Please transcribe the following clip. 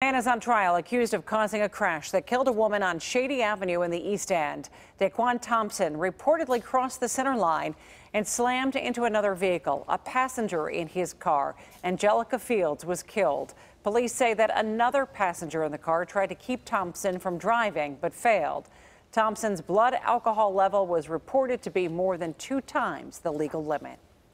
Man is on trial accused of causing a crash that killed a woman on Shady Avenue in the East End. Daquan Thompson reportedly crossed the center line and slammed into another vehicle. A passenger in his car, Angelica Fields, was killed. Police say that another passenger in the car tried to keep Thompson from driving but failed. Thompson's blood alcohol level was reported to be more than 2 times the legal limit.